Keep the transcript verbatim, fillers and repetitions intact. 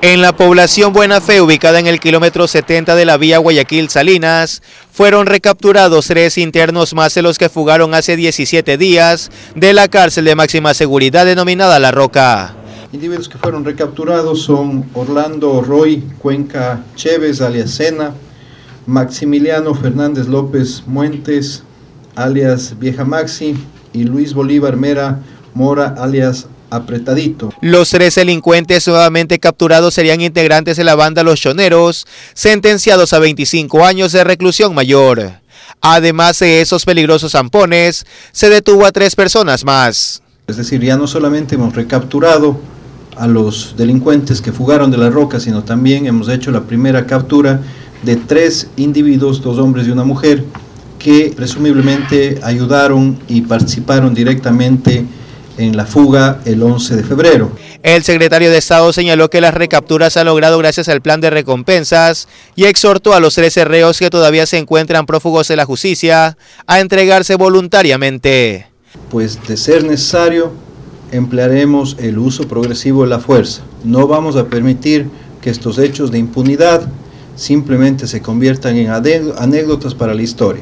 En la población Buena Fe, ubicada en el kilómetro setenta de la vía Guayaquil-Salinas, fueron recapturados tres internos más de los que fugaron hace diecisiete días de la cárcel de máxima seguridad denominada La Roca. Individuos que fueron recapturados son Orlando Roy Cuenca Chévez, alias Sena, Maximiliano Fernández López Muentes, alias Vieja Maxi, y Luis Bolívar Mera Mora, alias Apretadito. Los tres delincuentes nuevamente capturados serían integrantes de la banda Los Choneros, sentenciados a veinticinco años de reclusión mayor. Además de esos peligrosos zampones, se detuvo a tres personas más. Es decir, ya no solamente hemos recapturado a los delincuentes que fugaron de La Roca, sino también hemos hecho la primera captura de tres individuos, dos hombres y una mujer, que presumiblemente ayudaron y participaron directamente en la fuga el once de febrero. El secretario de Estado señaló que las recapturas se han logrado gracias al plan de recompensas y exhortó a los trece reos que todavía se encuentran prófugos de la justicia a entregarse voluntariamente. Pues de ser necesario, emplearemos el uso progresivo de la fuerza. No vamos a permitir que estos hechos de impunidad simplemente se conviertan en anécdotas para la historia.